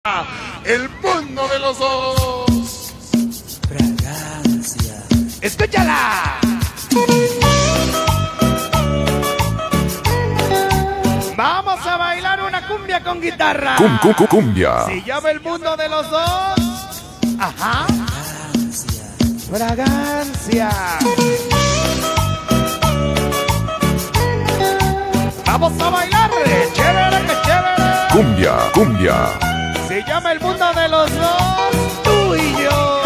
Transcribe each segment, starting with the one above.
El mundo de los dos. Fragancia. ¡Escúchala! Vamos a bailar una cumbia con guitarra. Cumbia. Se llama El mundo de los dos. Ajá. Fragancia. Vamos a bailar. Chévere, que chévere. Cumbia. Se llama El mundo de los dos, tú y yo.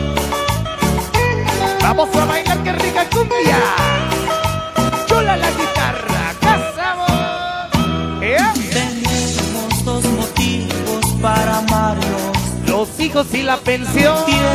Vamos a bailar, qué rica cumbia. Chula la guitarra, casamos. Tenemos dos motivos para amarnos. Los hijos y la pensión.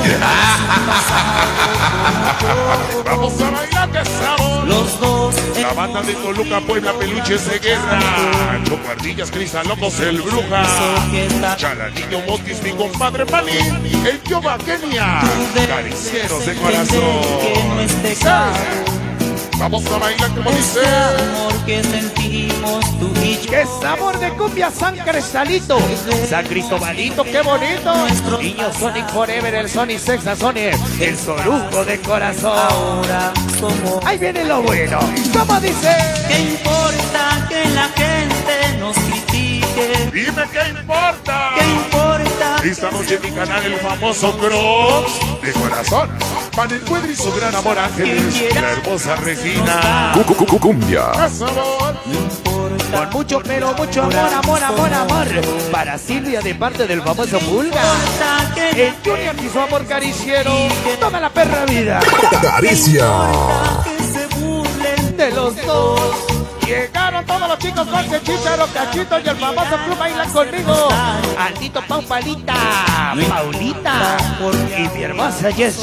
Vamos a bailar, casamos. Los dos. La banda de Toluca, Puebla, Peluches de Guerra. Choco Ardillas, Cristal Locos, el Bruja. Chalanillo, Motis, mi compadre Palín. El Yoba Kenia. Caricieros de corazón. Vamos a bailar como dice. Amor que sentimos tú y yo. ¡Qué sabor de cumbia San Cristalito! San Cristobalito, qué bonito. Niño Sonic Forever, el Sonic Sexa Sonic, el Soruco de corazón. Ahora somos. Ahí viene lo bueno. ¿Cómo dice? ¿Qué importa que la gente nos critique? Dime qué importa. ¿Qué importa? Esta noche en mi canal el famoso Crocs de corazón. Para el cuadro y su gran amor Ángeles, la hermosa Regina. Cumbia. ¡Qué sabor! Con mucho pero mucho amor. Para Silvia de parte del famoso Pulga. El Junior y su amor cariciero. Toda la perra vida. Caricia. Que se burlen De los dos. Llegaron todos los chicos con Chicharo, Cachito y el famoso Club Bailan conmigo. Altito Pau Palita, Paulita y mi hermosa Yes.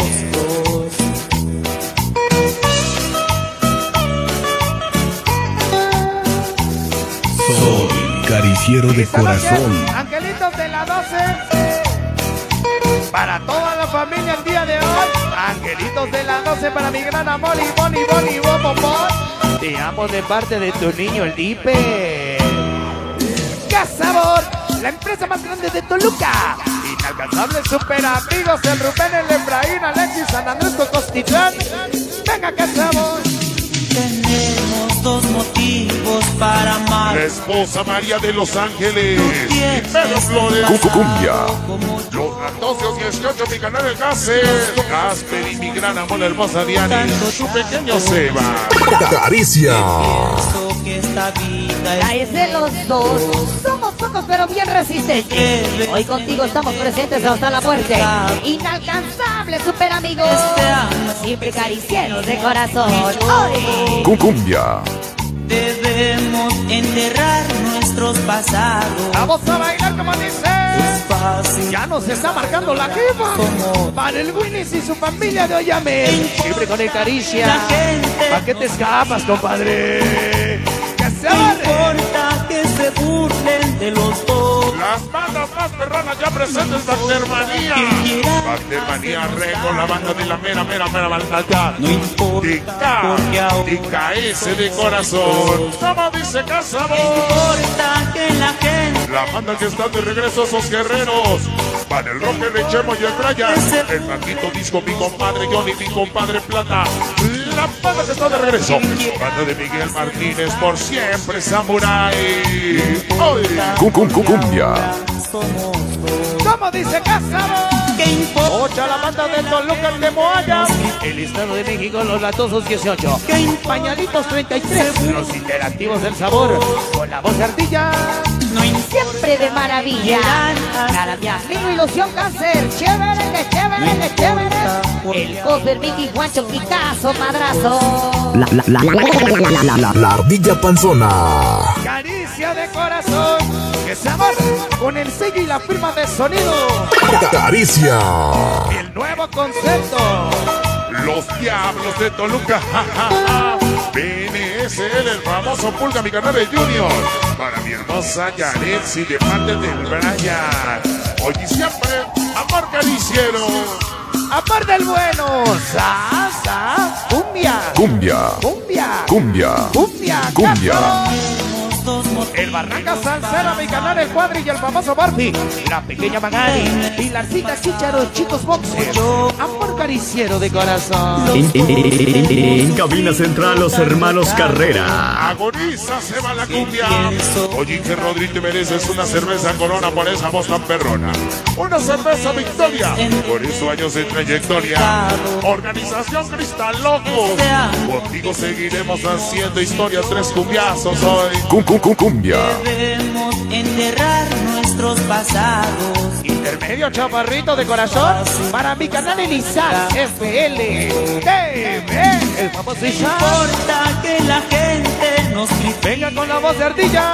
Soy cariciero de Esta noche, corazón. Angelitos de la 12. Para toda la familia el día de hoy. Angelitos de la 12 para mi gran amor y Bonnie, te amo de parte de tu niño, el Dipe. ¡Qué sabor! La empresa más grande de Toluca. Inalcanzables super amigos, el Rubén, el Efraín, Alexis, San Andrés, Cocostitlán. Venga, qué sabor. Tenemos dos motivos para amar. La esposa María de Los Ángeles. Y Pedro Flores. Cumbia. Como yo. Los Latosios 18, mi canal de Casper y mi gran amor, la hermosa Diana. Su pequeño Seba. Caricia. Pienso que esta vida La es de los dos. Somos pocos pero bien resistentes. Hoy contigo estamos presentes hasta la muerte. Inalcanzables super amigos. Siempre caricieros de corazón. ¡Ay! Cumbia. debemos enterrar nuestros pasados. Vamos a bailar como dice. Es fácil. Ya nos está marcando la jefa. Para el Winnis y su familia de Oyame. Siempre con el caricia. La gente. ¿Para qué te escapas, compadre? ¡Que se No agarre! importa que se burlen de los dos. Las bandas más perronas ya presentes, Bactermanía. Bactermanía con la banda de la mera maldad. No importa porque ahora DKS de corazón. ¿Cómo dice Casabón? importa que la gente La banda que está de regreso, esos guerreros. Para el Rocker, el Chemo y el Brian. El Paquito Disco, mi compadre Johnny, mi compadre Plata. La banda que está de regreso. Banda de Miguel Martínez, por siempre Samurai. Cumbia. somos dos. ¿Cómo dice Casabón? ¿Qué importa? Ocha, la banda de Toluca de Moaya. El Estado de México, los Latosos 18. Pañalitos 33. Los interactivos del sabor. Con la voz de Ardilla. No importa. Siempre de maravilla. Cada día amigo, ilusión, cáncer. Chévere, que chévere, que chévere. El Cosper, Mickey, Juancho, Picasso, Madrazo. La ardilla panzona. Caricia de corazón. Que se amarra con el sello y la firma de sonido. Caricia. El nuevo concepto. Los Diablos de Toluca. BNSL, el famoso Pulga, mi canal de Junior. Para mi hermosa Yaretsi de parte del Brian. Hoy y siempre, amor cariciero. Amor del bueno. Sa, cumbia. Cumbia. Cumbia. Cumbia. Cumbia. Cumbia. Caso. Tenemos dos El Barranca Salsera, mi canal, el Cuadri y el famoso Barbie. La pequeña Magali, Pilarcita Chicharo, chicos boxers. Amor cariciero de corazón. En cabina central, los hermanos Carrera. Agoniza, se va la cumbia. Oye, que Rodri, te mereces una cerveza Corona por esa voz tan perrona. Una cerveza Victoria, por esos años de trayectoria. Organización Cristal Locos. Contigo seguiremos haciendo historia. 3 cumbiazos hoy. Cumbia. Debemos enterrar nuestros pasados. Intermedio chaparrito de corazón para mi canal Elizar FL TV. El famoso No Isaac. importa que la gente nos critique. Venga con la voz de ardilla.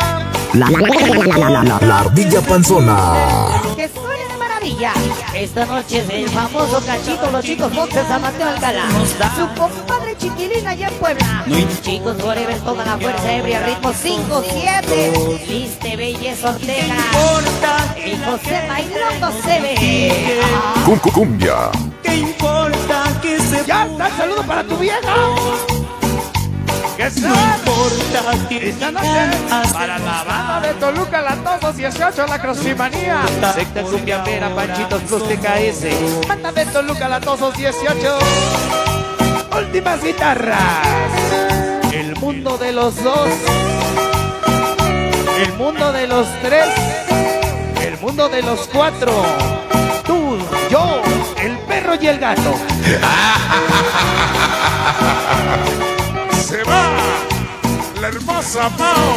La ardilla panzona. Que suene de maravilla. Esta noche es el famoso Cachito, los chicos boxers San Mateo Alcalá. Su compadre Chiquilina allá en Puebla. Chicos forever, toda la fuerza ebria, ritmo 5-7. Liste Belleza Ortega. El José Bailando se ve. Cumbia. ¿Qué importa que se Ya está el saludo para tu vieja. Que No sea importa que esta noche para la banda de Toluca, la Todos 18, la Crosimanía. Secta Cumbiambera, Panchitos Plus TKS. Banda de Toluca, la Todos 18. Últimas guitarras. El mundo de los dos. El mundo de los 3. El mundo de los 4. Tú, yo, el perro y el gato. Se va la hermosa Pau,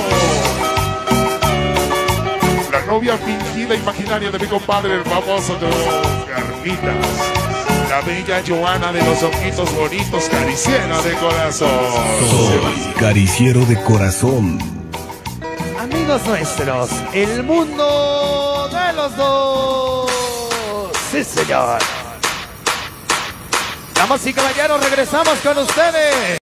la novia fingida imaginaria de mi compadre, el famoso de los Garfitas. La bella Joana de los ojitos bonitos, cariciera de corazón. Soy cariciero de corazón. Amigos nuestros, el mundo de los dos. Sí, señor. Damas y caballeros, regresamos con ustedes.